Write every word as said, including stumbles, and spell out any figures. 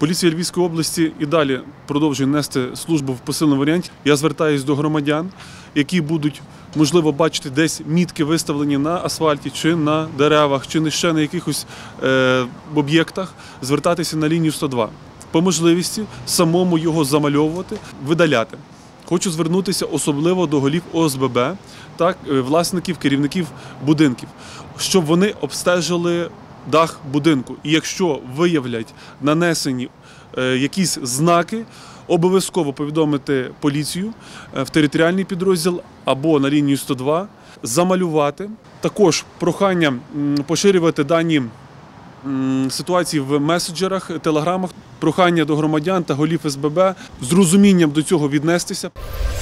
Поліція Львівської області і далі продовжує нести службу в посиленому варіанті. Я звертаюся до громадян, які будуть, можливо, бачити десь мітки виставлені на асфальті, чи на деревах, чи ще на якихось е, об'єктах, звертатися на лінію сто два. По можливості самому його замальовувати, видаляти. Хочу звернутися особливо до голів О С Б Б, так, власників, керівників будинків, щоб вони обстежили дах будинку. І якщо виявлять нанесені е, якісь знаки, обов'язково повідомити поліцію в територіальний підрозділ або на лінію сто два, замалювати. Також прохання поширювати дані ситуації в меседжерах, телеграмах, прохання до громадян та голів С Б Б з розумінням до цього віднестися.